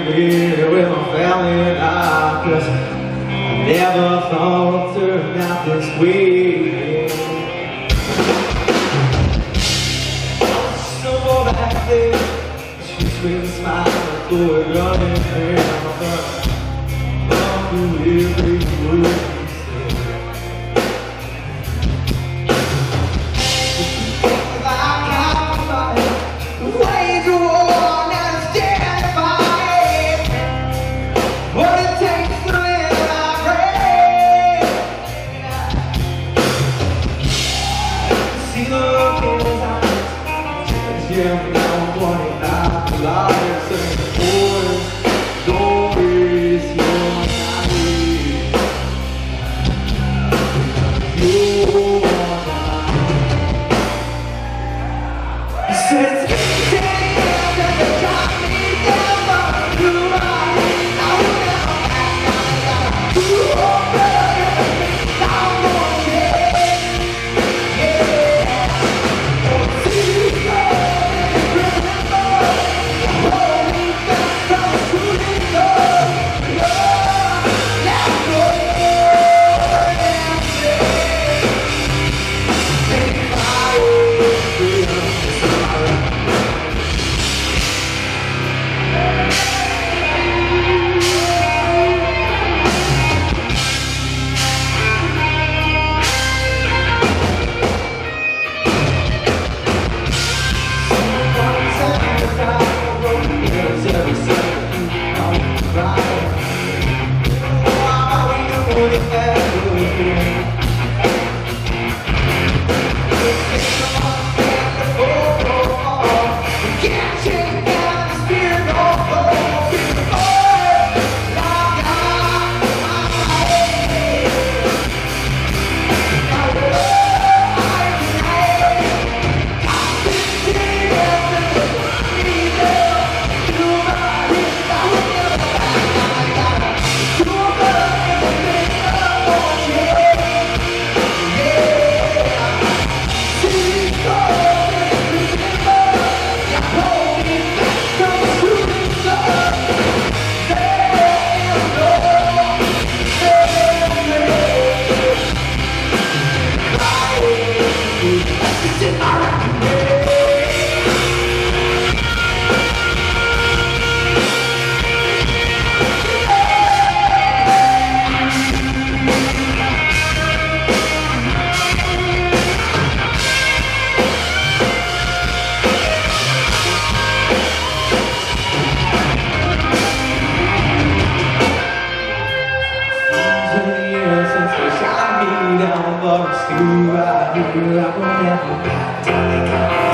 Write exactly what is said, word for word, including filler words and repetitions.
here with my family and I, 'cause I never thought it turned out this way. So back there, she's with a smile, boy running here. I'm through every word you say. If I can't fight the wage of war, now it's terrifying. What it takes to live, I pray. See the look in his eyes. Yeah, now I'm pointing out the lies and the boys. Stories you're not here. You're not. You said it's ten years and you got me down, but you are. I will never act like that. You are better than me. I'm gonna change. Yeah. Oh, see you go. Remember, holding back from shooting love. Love, let's go and say, if I would feel sorry. Since they shot me down, but I'm still right here. I will never back down.